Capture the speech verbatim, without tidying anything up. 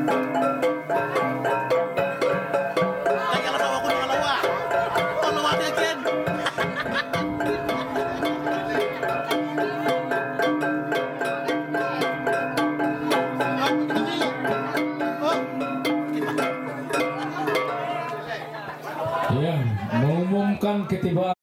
Ay, kalabaw ako ng alawa. Alawa niya, Ken. Yan, mengumumkan ketibaan